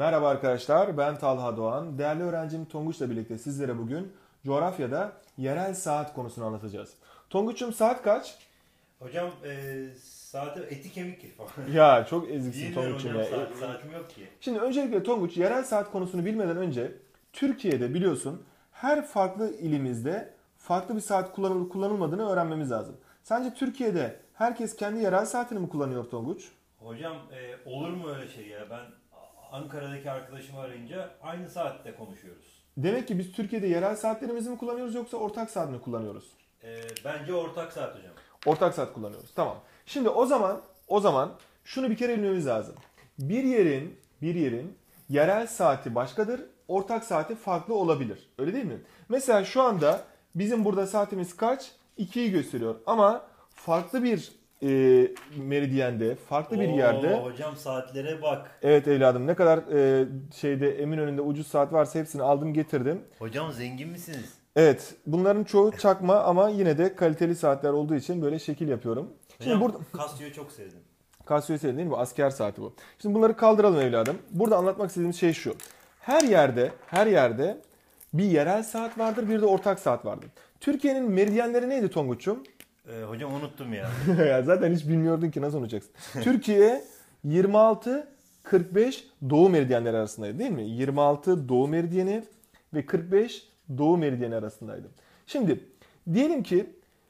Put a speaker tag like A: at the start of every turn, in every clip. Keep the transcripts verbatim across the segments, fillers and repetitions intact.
A: Merhaba arkadaşlar, ben Talha Doğan. Değerli öğrencim Tonguç'la birlikte sizlere bugün coğrafyada yerel saat konusunu anlatacağız. Tonguç'um saat kaç?
B: Hocam e, saati eti kemik falan.
A: Ya çok eziksin
B: Bilmiyorum
A: Tonguç'um
B: hocam
A: ya.
B: saat, saatim yok ki.
A: Şimdi öncelikle Tonguç, yerel saat konusunu bilmeden önce Türkiye'de biliyorsun her farklı ilimizde farklı bir saat kullanılıp kullanılmadığını öğrenmemiz lazım. Sence Türkiye'de herkes kendi yerel saatini mi kullanıyor Tonguç?
B: Hocam e, olur mu öyle şey ya? Ben Ankara'daki arkadaşımı arayınca aynı saatte konuşuyoruz.
A: Demek ki biz Türkiye'de yerel saatlerimizi mi kullanıyoruz yoksa ortak saat mi kullanıyoruz?
B: E, bence ortak saat hocam.
A: Ortak saat kullanıyoruz. Tamam. Şimdi o zaman o zaman şunu bir kere bilmemiz lazım. Bir yerin bir yerin yerel saati başkadır, ortak saati farklı olabilir. Öyle değil mi? Mesela şu anda bizim burada saatimiz kaç? ikiyi gösteriyor ama farklı bir e, meridyende, farklı bir
B: Oo,
A: yerde.
B: hocam saatlere bak.
A: Evet evladım, ne kadar e, şeyde Eminönü'nde ucuz saat varsa hepsini aldım getirdim.
B: Hocam zengin misiniz?
A: Evet, bunların çoğu çakma ama yine de kaliteli saatler olduğu için böyle şekil yapıyorum. Şimdi
B: Hocam
A: burada
B: Casio'yu çok sevdim.
A: Casio değil mi? Bu asker saati bu. Şimdi bunları kaldıralım evladım. Burada anlatmak istediğim şey şu. Her yerde, her yerde bir yerel saat vardır, bir de ortak saat vardır. Türkiye'nin meridyenleri neydi Tonguç'um?
B: E, hocam unuttum ya.
A: Ya zaten hiç bilmiyordun ki nasıl unutacaksın. Türkiye yirmi altı kırk beş doğu meridyenleri arasındaydı değil mi? yirmi altı doğu meridyeni ve kırk beş doğu meridyeni arasındaydı. Şimdi diyelim ki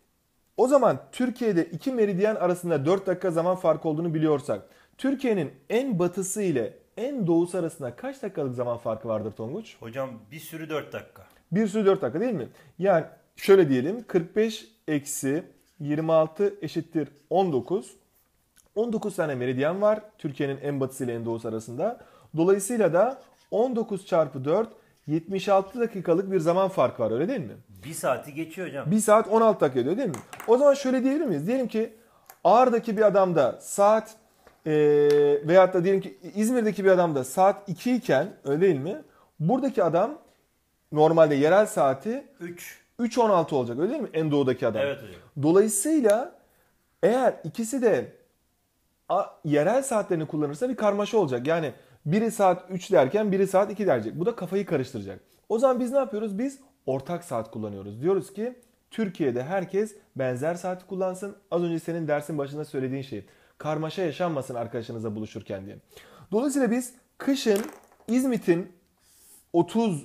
A: o zaman Türkiye'de iki meridyen arasında dört dakika zaman farkı olduğunu biliyorsak, Türkiye'nin en batısı ile en doğusu arasında kaç dakikalık zaman farkı vardır Tonguç?
B: Hocam bir sürü dört dakika.
A: Bir sürü dört dakika değil mi? Yani şöyle diyelim, kırk beş eksi yirmi altı eşittir on dokuz. on dokuz tane meridyen var Türkiye'nin en batısı ile en doğusu arasında. Dolayısıyla da on dokuz çarpı dört yetmiş altı dakikalık bir zaman farkı var, öyle değil mi?
B: Bir saati geçiyor hocam.
A: bir saat on altı dakika ediyor değil mi? O zaman şöyle diyebilir miyiz? Diyelim ki Ağrı'daki bir adamda saat e, veyahut da diyelim ki İzmir'deki bir adamda saat iki iken, öyle değil mi? Buradaki adam normalde yerel saati
B: üç.
A: üç on altı olacak, öyle değil mi? En doğudaki adam.
B: Evet hocam.
A: Dolayısıyla eğer ikisi de a, yerel saatlerini kullanırsa bir karmaşa olacak. Yani biri saat üç derken biri saat iki diyecek. Bu da kafayı karıştıracak. O zaman biz ne yapıyoruz? Biz ortak saat kullanıyoruz. Diyoruz ki Türkiye'de herkes benzer saati kullansın. Az önce senin dersin başında söylediğin şey. Karmaşa yaşanmasın arkadaşınızla buluşurken diye. Dolayısıyla biz kışın İzmit'in otuz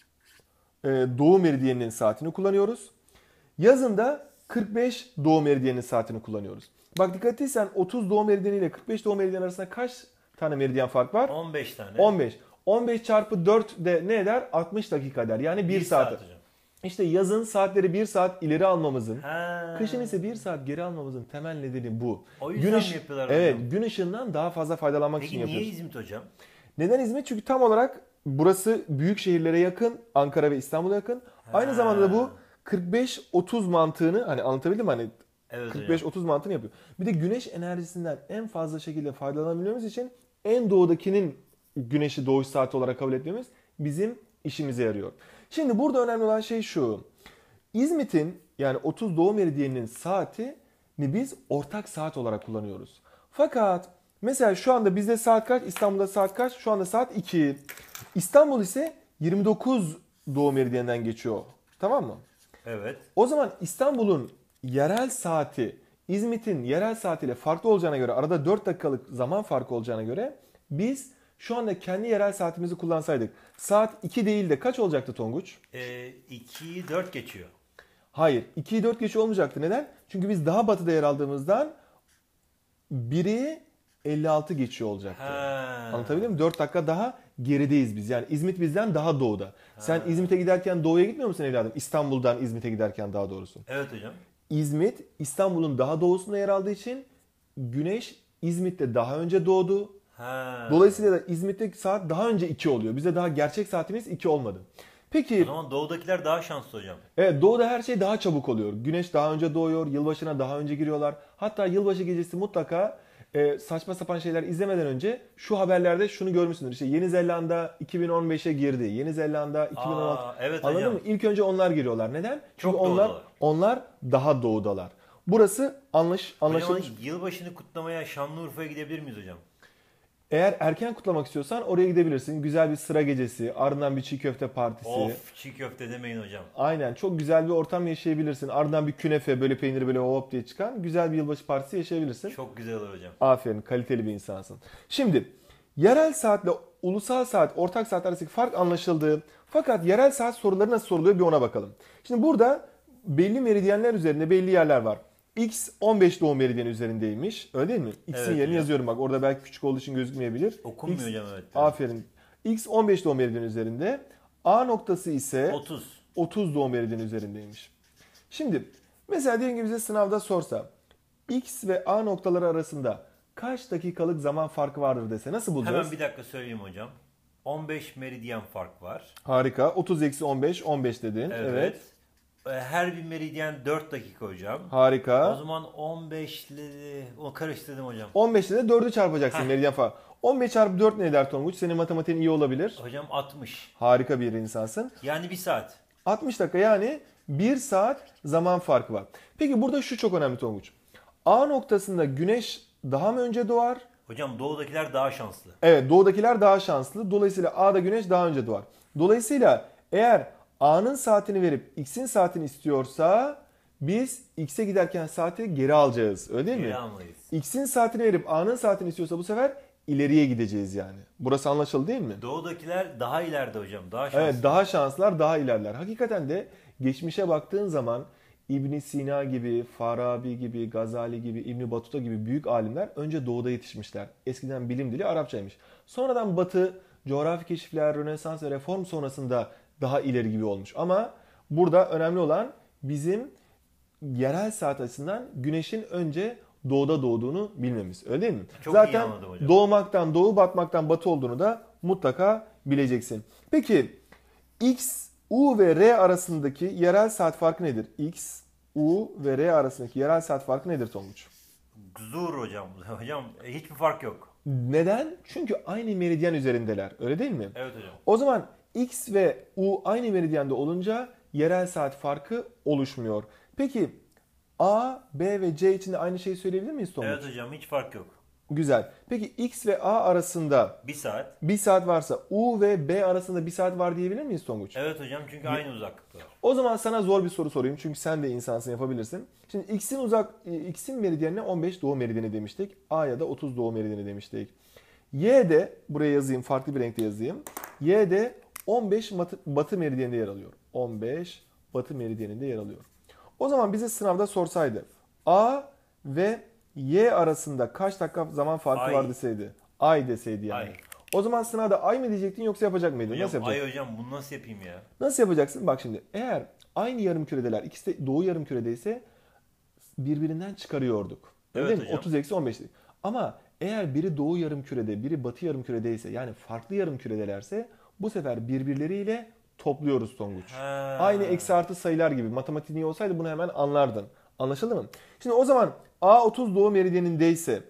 A: e, doğu meridyeninin saatini kullanıyoruz. Yazın da kırk beş doğu meridyeninin saatini kullanıyoruz. Bak dikkat ettiysen otuz doğu meridyeni ile kırk beş doğu meridyen arasında kaç tane meridyen fark var?
B: on beş tane.
A: on beş. on beş çarpı dört de ne eder? altmış dakika eder. Yani bir saat.
B: saat hocam.
A: İşte yazın saatleri bir saat ileri almamızın,
B: Ha.
A: kışın ise bir saat geri almamızın temel nedeni bu.
B: O yüzden mi yapıyorlar
A: Evet,
B: hocam?
A: gün ışığından daha fazla faydalanmak için
B: Peki niye
A: yapıyoruz.
B: İzmit hocam?
A: Neden İzmit? Çünkü tam olarak burası büyük şehirlere yakın, Ankara ve İstanbul'a yakın. Aynı
B: Ha.
A: zamanda da bu kırk beş otuz mantığını, hani anlatabildim mi? Hani
B: Evet
A: kırk beş otuz mantığını yapıyor. Bir de güneş enerjisinden en fazla şekilde faydalanabilmemiz için en doğudakinin güneşi doğuş saati olarak kabul etmemiz bizim işimize yarıyor. Şimdi burada önemli olan şey şu. İzmit'in yani otuz doğu meridyeninin saatini biz ortak saat olarak kullanıyoruz. Fakat mesela şu anda bizde saat kaç? İstanbul'da saat kaç? Şu anda saat iki. İstanbul ise yirmi dokuz doğu meridyeninden geçiyor. Tamam mı?
B: Evet.
A: O zaman İstanbul'un yerel saati İzmit'in yerel saatiyle farklı olacağına göre, arada dört dakikalık zaman farkı olacağına göre biz şu anda kendi yerel saatimizi kullansaydık saat iki değil de kaç olacaktı Tonguç?
B: Ee, ikiyi dört geçiyor.
A: Hayır, ikiyi dört geçiyor olmayacaktı. Neden? Çünkü biz daha batıda yer aldığımızdan biri elli altı geçiyor olacaktı.
B: Ha.
A: Anlatabildim mi? dört dakika daha gerideyiz biz. Yani İzmit bizden daha doğuda. Ha. Sen İzmit'e giderken doğuya gitmiyor musun evladım? İstanbul'dan İzmit'e giderken daha doğrusu.
B: Evet hocam.
A: İzmit İstanbul'un daha doğusunda yer aldığı için güneş İzmit'te daha önce doğdu.
B: Ha.
A: Dolayısıyla da İzmit'te saat daha önce iki oluyor. Bize daha gerçek saatimiz iki olmadı. Peki,
B: O zaman doğudakiler daha şanslı hocam.
A: evet, doğuda her şey daha çabuk oluyor. Güneş daha önce doğuyor, yılbaşına daha önce giriyorlar. Hatta yılbaşı gecesi mutlaka e, saçma sapan şeyler izlemeden önce şu haberlerde şunu görmüşsündür. İşte Yeni Zelanda iki bin on beşe girdi. Yeni Zelanda iki bin on altı.
B: Aa, evet
A: Anladın
B: hocam.
A: mı? İlk önce onlar giriyorlar. Neden? Çünkü
B: Çok
A: onlar
B: doğudalar.
A: onlar daha doğudalar. Burası anlaş,
B: Hocam
A: anlaşılmış.
B: yılbaşını kutlamaya Şanlıurfa'ya gidebilir miyiz hocam?
A: Eğer erken kutlamak istiyorsan oraya gidebilirsin. Güzel bir sıra gecesi, ardından bir çiğ köfte partisi.
B: Of, çiğ köfte demeyin hocam.
A: Aynen, çok güzel bir ortam yaşayabilirsin. Ardından bir künefe, böyle peyniri böyle hop diye çıkan güzel bir yılbaşı partisi yaşayabilirsin.
B: Çok güzel olur hocam.
A: Aferin, kaliteli bir insansın. Şimdi yerel saatle ulusal saat, ortak saat arasındaki fark anlaşıldı. Fakat yerel saat soruları nasıl soruluyor bir ona bakalım. Şimdi burada belli meridyenler üzerinde belli yerler var. X on beş doğu meridyeni üzerindeymiş. Öyle değil mi? X'in
B: Evet
A: yerini
B: hocam.
A: yazıyorum bak. Orada belki küçük olduğu için gözükmeyebilir.
B: Okunmuyor
A: X,
B: hocam, evet.
A: aferin. X on beş doğu meridyeni üzerinde. A noktası ise
B: otuz.
A: otuz doğu meridyeni üzerindeymiş. Şimdi mesela diyelim ki bize sınavda sorsa X ve A noktaları arasında kaç dakikalık zaman farkı vardır dese nasıl bulacağız?
B: Hemen bir dakika söyleyeyim hocam. on beş meridyen fark var.
A: Harika. otuz eksi on beş, on beş dedin.
B: Evet.
A: Evet.
B: Ee, Her bir meridyen dört dakika hocam.
A: Harika.
B: O zaman on beşli o karıştırdım hocam.
A: on beşte de dördü çarpacaksın
B: Heh.
A: meridyen farkı. on beş çarpı dört ne eder Tonguç? Senin matematiğin iyi olabilir.
B: Hocam altmış.
A: Harika bir insansın.
B: Yani bir saat.
A: altmış dakika, yani bir saat zaman farkı var. Peki burada şu çok önemli Tonguç. A noktasında güneş daha mı önce doğar?
B: Hocam doğudakiler daha şanslı.
A: Evet, doğudakiler daha şanslı. Dolayısıyla A'da güneş daha önce doğar. Dolayısıyla eğer A'nın saatini verip X'in saatini istiyorsa biz X'e giderken saati geri alacağız. Öyle değil mi?
B: Geri almayız.
A: X'in saatini verip A'nın saatini istiyorsa bu sefer ileriye gideceğiz yani. Burası anlaşıldı değil mi?
B: Doğudakiler daha ileride hocam. Daha şanslı.
A: Evet, daha şanslılar, daha ilerler. Hakikaten de geçmişe baktığın zaman İbn Sina gibi, Farabi gibi, Gazali gibi, İbn Battuta gibi büyük alimler önce doğuda yetişmişler. Eskiden bilim dili Arapçaymış. Sonradan Batı, coğrafi keşifler, Rönesans ve Reform sonrasında daha ileri gibi olmuş. Ama burada önemli olan bizim yerel saat açısından güneşin önce doğuda doğduğunu bilmemiz. Öyle değil mi?
B: Çok iyi
A: Zaten
B: anladım hocam.
A: doğmaktan doğu, batmaktan batı olduğunu da mutlaka bileceksin. Peki X, U ve R arasındaki yerel saat farkı nedir? X, U ve R arasındaki yerel saat farkı nedir Tonguç?
B: Zur hocam. Hocam hiçbir fark yok.
A: Neden? Çünkü aynı meridyen üzerindeler. Öyle değil mi?
B: Evet hocam.
A: O zaman X ve U aynı meridyende olunca yerel saat farkı oluşmuyor. Peki A, B ve C için de aynı şeyi söyleyebilir miyiz Tonguç?
B: Evet hocam, hiç fark yok.
A: Güzel. Peki X ve A arasında
B: Bir saat.
A: bir saat varsa U ve B arasında bir saat var diyebilir miyiz Tonguç?
B: Evet hocam, çünkü aynı uzaklıkta.
A: O zaman sana zor bir soru sorayım çünkü sen de insansın, yapabilirsin. Şimdi X'in uzak X'in meridyenine on beş doğu meridyeni demiştik. A'ya da otuz doğu meridyeni demiştik. Y'de, buraya yazayım, farklı bir renkte yazayım. Y'de on beş batı, batı meridyeninde yer alıyor. on beş batı meridyeninde yer alıyor. O zaman bize sınavda sorsaydı A ve Y arasında kaç dakika zaman farkı
B: Ay.
A: var deseydi. Ay deseydi yani.
B: Ay.
A: O zaman sınavda ay mı diyecektin yoksa yapacak mıydın?
B: Hocam,
A: Nasıl yapacaksın?
B: ay hocam, bunu nasıl yapayım ya?
A: Nasıl yapacaksın? Bak şimdi, eğer aynı yarım küredeler, ikisi de doğu yarım küredeyse birbirinden çıkarıyorduk. Öyle
B: Evet
A: değil mi?
B: hocam.
A: otuz eksi on beş. Ama eğer biri doğu yarım kürede, biri batı yarım küredeyse, yani farklı yarım küredelerse bu sefer birbirleriyle topluyoruz Tonguç.
B: Ha.
A: Aynı eksi artı sayılar gibi. Matematiğin iyi olsaydı bunu hemen anlardın. Anlaşıldı mı? Şimdi o zaman A otuz doğu meridyenindeyse,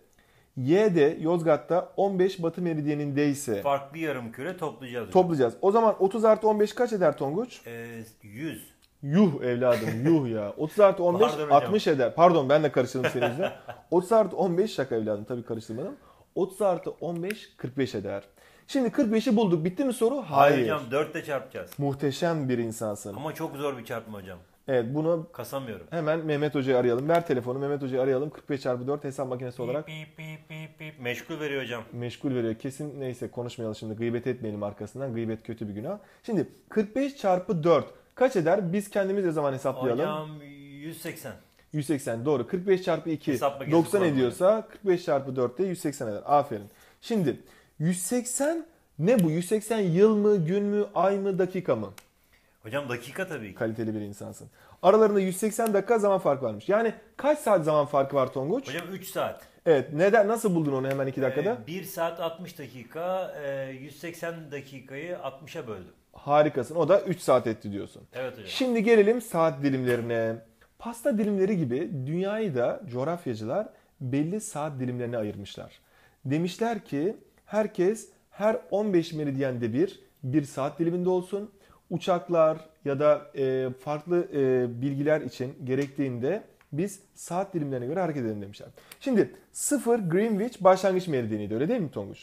A: Y de Yozgat'ta on beş batı meridyenindeyse
B: Farklı yarım küre toplayacağız hocam.
A: toplayacağız. O zaman otuz artı on beş kaç eder Tonguç?
B: Ee, yüz.
A: Yuh evladım, yuh ya. otuz artı on beş
B: Pardon hocam.
A: altmış eder. Pardon, ben de karıştırdım senin yüzünden. otuz artı on beş, şaka evladım, tabii karıştırmadım. otuz artı on beş kırk beş eder. Şimdi kırk beşi bulduk. Bitti mi soru? Hayır.
B: Hayır hocam, dörtte çarpacağız.
A: Muhteşem bir insansın.
B: Ama çok zor bir çarpma hocam.
A: Evet, bunu
B: Kasamıyorum.
A: hemen Mehmet Hoca'yı arayalım. Ver telefonu, Mehmet Hoca'yı arayalım. kırk beş çarpı dört hesap makinesi olarak
B: Pip, pip, pip, pip. Meşgul veriyor hocam.
A: meşgul veriyor. Kesin, neyse konuşmayalım şimdi. Gıybet etmeyelim arkasından. Gıybet kötü bir günah. Şimdi kırk beş çarpı dört kaç eder? Biz kendimiz de zaman hesaplayalım.
B: Hocam yüz seksen.
A: yüz seksen doğru. kırk beş çarpı iki
B: Hesap makinesi
A: doksan
B: kullanmayın.
A: ediyorsa kırk beş çarpı dört de yüz seksen eder. Aferin. Şimdi yüz seksen ne bu? yüz seksen yıl mı, gün mü, ay mı, dakika mı?
B: Hocam dakika tabii ki.
A: Kaliteli bir insansın. Aralarında yüz seksen dakika zaman farkı varmış. Yani kaç saat zaman farkı var Tonguç?
B: Hocam üç saat.
A: Evet. Neden? Nasıl buldun onu hemen iki dakikada?
B: Ee, bir saat altmış dakika, e, yüz seksen dakikayı altmışa böldüm.
A: Harikasın. O da üç saat etti diyorsun.
B: Evet hocam.
A: Şimdi gelelim saat dilimlerine. Pasta dilimleri gibi dünyayı da coğrafyacılar belli saat dilimlerine ayırmışlar. Demişler ki herkes her on beş meridyende bir bir saat diliminde olsun. Uçaklar ya da e, farklı e, bilgiler için gerektiğinde biz saat dilimlerine göre hareket edelim demişler. Şimdi sıfır Greenwich başlangıç meridyeniydi, öyle değil mi Tonguç?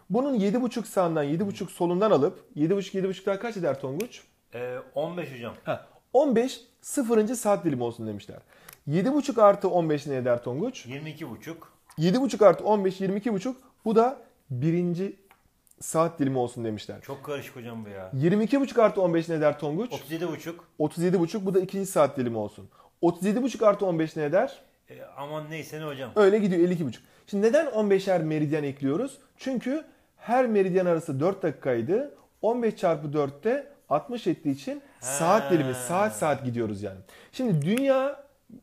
A: Bunun yedi buçuk sağından yedi buçuk solundan alıp yedi buçuk yedi buçuk daha kaç eder Tonguç?
B: Ee, on beş hocam.
A: Ha, on beş sıfırıncı saat dilimi olsun demişler. yedi buçuk artı on beş ne eder Tonguç?
B: yirmi iki buçuk.
A: yedi buçuk artı on beş yirmi iki buçuk. Bu da birinci saat dilimi olsun demişler.
B: Çok karışık hocam bu ya.
A: yirmi iki buçuk artı on beş ne eder Tonguç?
B: otuz yedi buçuk.
A: otuz yedi buçuk. Bu da ikinci saat dilimi olsun. otuz yedi buçuk artı on beş ne eder?
B: Ee, aman neyse ne hocam.
A: Öyle gidiyor elli iki buçuk. Şimdi neden on beşer meridyen ekliyoruz? Çünkü her meridyen arası dört dakikaydı. on beş çarpı dörtte altmış ettiği için saat dilimi saat saat gidiyoruz yani. Şimdi dünya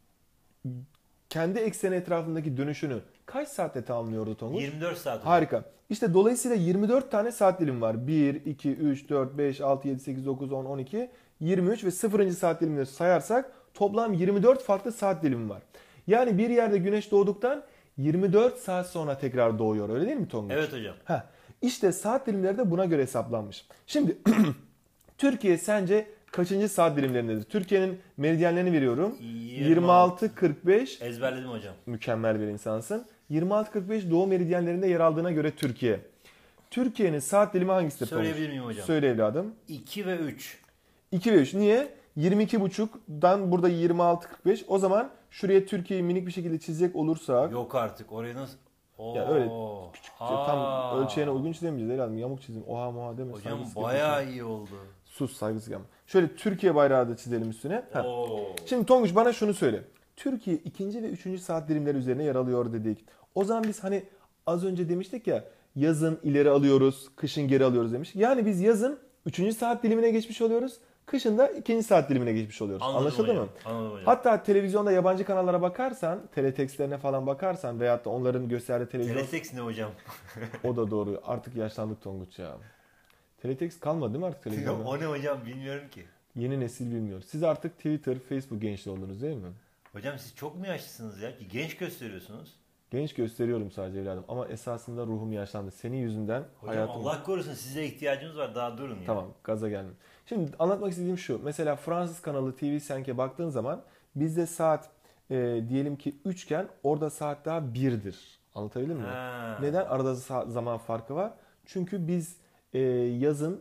A: kendi ekseni etrafındaki dönüşünü kaç saatte tamamlıyordu Tonguç?
B: yirmi dört saat hocam.
A: Harika. İşte dolayısıyla yirmi dört tane saat dilimi var. bir, iki, üç, dört, beş, altı, yedi, sekiz, dokuz, on, on iki, yirmi üç ve sıfırıncı saat dilimini sayarsak toplam yirmi dört farklı saat dilimi var. Yani bir yerde güneş doğduktan yirmi dört saat sonra tekrar doğuyor. Öyle değil mi Tonguç?
B: Evet hocam.
A: Heh, işte saat dilimleri de buna göre hesaplanmış. Şimdi Türkiye sence kaçıncı saat dilimlerindedir? Türkiye'nin meridyenlerini veriyorum. yirmi altı kırk beş.
B: Ezberledim hocam.
A: Mükemmel bir insansın. yirmi altı kırk beş doğu meridyenlerinde yer aldığına göre Türkiye. Türkiye'nin saat dilimi hangisidir?
B: Söyleyebilir miyim hocam?
A: Söyle evladım.
B: iki ve üç.
A: iki ve üç. Niye? yirmi iki buçuktan burada yirmi altı kırk beş. O zaman şuraya Türkiye'yi minik bir şekilde çizecek olursak.
B: Yok artık. Oraya nasıl? Oo.
A: Ya öyle küçükçe
B: Aa.
A: tam ölçeğine uygun çizemeyeceğiz evladım. Yamuk çizim. Oha moha deme.
B: Hocam
A: saygısızlık
B: bayağı
A: yapıyorsun.
B: iyi oldu.
A: Sus saygısızlık yapma. Şöyle Türkiye bayrağı da çizelim üstüne. Heh.
B: Oo.
A: Şimdi Tonguç bana şunu söyle. Türkiye ikinci ve üçüncü saat dilimleri üzerine yer alıyor dedik. O zaman biz hani az önce demiştik ya yazın ileri alıyoruz, kışın geri alıyoruz demiş. Yani biz yazın üçüncü saat dilimine geçmiş oluyoruz. Kışın da ikinci saat dilimine geçmiş oluyoruz.
B: Anladım
A: Anlaşıldı
B: hocam.
A: mı?
B: Anladım hocam.
A: Hatta televizyonda yabancı kanallara bakarsan, teletekstlerine falan bakarsan veyahut da onların gösterdiği televizyon...
B: Teletext ne hocam?
A: O da doğru. Artık yaşlandık Tonguç ya. Teletext kalmadı değil mi artık televizyonda?
B: O ne hocam bilmiyorum ki.
A: Yeni nesil bilmiyor. Siz artık Twitter, Facebook gençliği oldunuz değil mi?
B: Hocam siz çok mu yaşlısınız ya ki genç gösteriyorsunuz?
A: Genç gösteriyorum sadece evladım ama esasında ruhum yaşlandı. Senin yüzünden
B: Hocam
A: hayatım...
B: Allah korusun size ihtiyacımız var daha durun ya.
A: Tamam gaza gelme. Şimdi anlatmak istediğim şu. Mesela Fransız kanalı T V cinque baktığın zaman bizde saat e, diyelim ki üç iken orada saat daha birdir. Anlatabildim mi?
B: Ha.
A: Neden? Arada sa- zaman farkı var. Çünkü biz e, yazın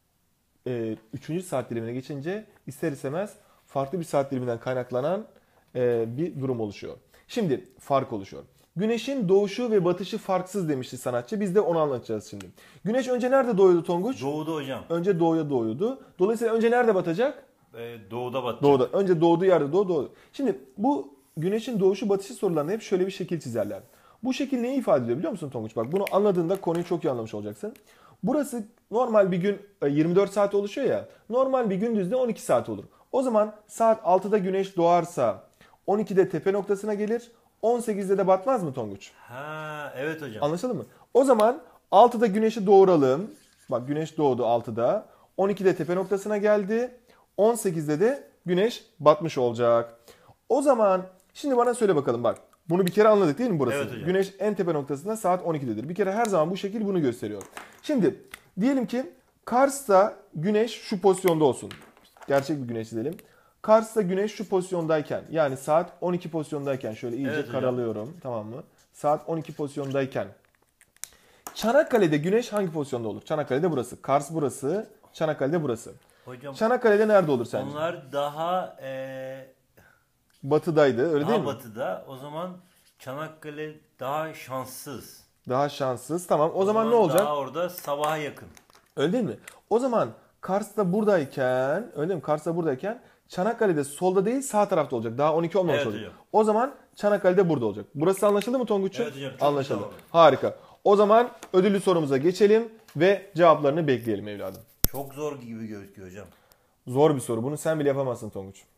A: e, üçüncü saat dilimine geçince ister istemez farklı bir saat diliminden kaynaklanan e, bir durum oluşuyor. Şimdi fark oluşuyor. Güneşin doğuşu ve batışı farksız demişti sanatçı. Biz de onu anlatacağız şimdi. Güneş önce nerede doğuyordu Tonguç?
B: Doğuda hocam.
A: Önce doğuya doğuyordu. Dolayısıyla önce nerede batacak?
B: Ee, doğuda batacak.
A: Doğuda. Önce doğduğu yerde doğu doğdu. Şimdi bu güneşin doğuşu batışı sorularında hep şöyle bir şekil çizerler. Bu şekil neyi ifade ediyor biliyor musun Tonguç? Bak bunu anladığında konuyu çok iyi anlamış olacaksın. Burası normal bir gün yirmi dört saat oluşuyor ya. Normal bir gündüzde on iki saat olur. O zaman saat altıda güneş doğarsa on ikide tepe noktasına gelir. on sekizde de batmaz mı Tonguç?
B: Ha evet hocam.
A: Anlaşıldı mı? O zaman altıda güneşi doğuralım. Bak güneş doğdu altıda. on ikide tepe noktasına geldi. on sekizde de güneş batmış olacak. O zaman şimdi bana söyle bakalım bak. Bunu bir kere anladık değil mi burası?
B: Evet hocam.
A: Güneş en tepe noktasında saat on ikidedir. Bir kere her zaman bu şekil bunu gösteriyor. Şimdi diyelim ki Kars'ta güneş şu pozisyonda olsun. Gerçek bir güneş diyelim. Kars'ta güneş şu pozisyondayken yani saat on iki pozisyondayken şöyle iyice
B: Evet hocam.
A: karalıyorum tamam mı? Saat on iki pozisyondayken Çanakkale'de güneş hangi pozisyonda olur? Çanakkale'de burası. Kars burası. Çanakkale'de burası.
B: Hocam
A: Çanakkale'de nerede olur sence?
B: onlar daha e,
A: Batıdaydı öyle
B: daha
A: değil mi?
B: batıda. O zaman Çanakkale daha şanssız.
A: Daha şanssız. Tamam o, zaman, ne olacak?
B: Daha orada sabaha yakın.
A: Öyle değil mi? O zaman Kars'ta buradayken öyle değil mi? Kars'ta buradayken Çanakkale'de solda değil sağ tarafta olacak. Daha on iki olmamış
B: Evet
A: olacak.
B: hocam.
A: O zaman Çanakkale'de burada olacak. Burası anlaşıldı mı Tonguç'um?
B: Evet hocam, çok
A: Anlaşıldı.
B: güzel oldu.
A: Harika. O zaman ödüllü sorumuza geçelim ve cevaplarını bekleyelim evladım.
B: Çok zor gibi gözüküyor hocam.
A: Zor bir soru. Bunu sen bile yapamazsın Tonguç.